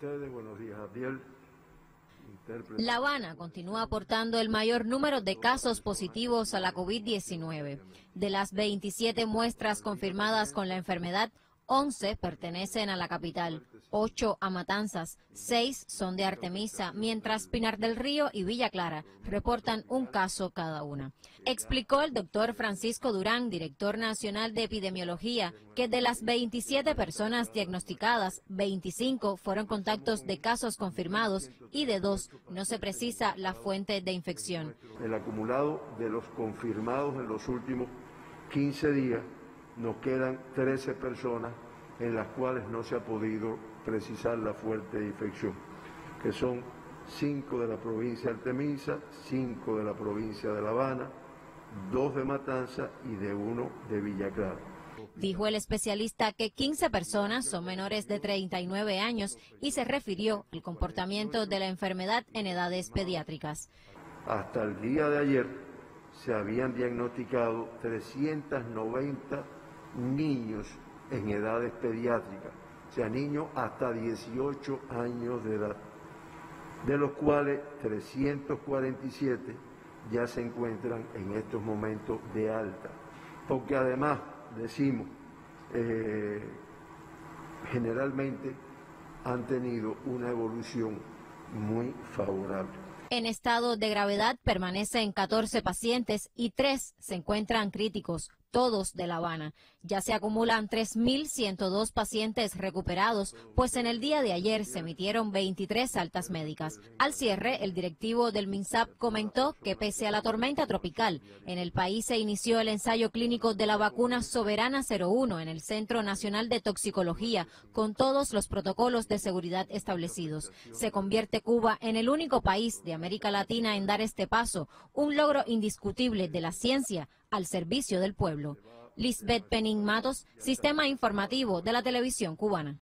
ustedes, buenos días, Adiel. La Habana continúa aportando el mayor número de casos positivos a la COVID-19. De las 27 muestras confirmadas con la enfermedad, 11 pertenecen a la capital, 8 a Matanzas, 6 son de Artemisa, mientras Pinar del Río y Villa Clara reportan un caso cada una. Explicó el doctor Francisco Durán, director nacional de epidemiología, que de las 27 personas diagnosticadas, 25 fueron contactos de casos confirmados y de 2 no se precisa la fuente de infección. El acumulado de los confirmados en los últimos 15 días, nos quedan 13 personas en las cuales no se ha podido precisar la fuente de infección, que son 5 de la provincia de Artemisa, 5 de la provincia de La Habana, 2 de Matanza y de 1 de Villa Clara. Dijo el especialista que 15 personas son menores de 39 años y se refirió al comportamiento de la enfermedad en edades pediátricas. Hasta el día de ayer se habían diagnosticado 390 niños en edades pediátricas, o sea, niños hasta 18 años de edad, de los cuales 347 ya se encuentran en estos momentos de alta, porque además, decimos, generalmente han tenido una evolución muy favorable. En estado de gravedad permanecen 14 pacientes y 3 se encuentran críticos, todos de La Habana. Ya se acumulan 3.102 pacientes recuperados, pues en el día de ayer se emitieron 23 altas médicas. Al cierre, el directivo del MINSAP comentó que pese a la tormenta tropical, en el país se inició el ensayo clínico de la vacuna Soberana 01 en el Centro Nacional de Toxicología, con todos los protocolos de seguridad establecidos. Se convierte Cuba en el único país de América Latina en dar este paso, un logro indiscutible de la ciencia al servicio del pueblo. Lisbeth Penin Matos, Sistema Informativo de la Televisión Cubana.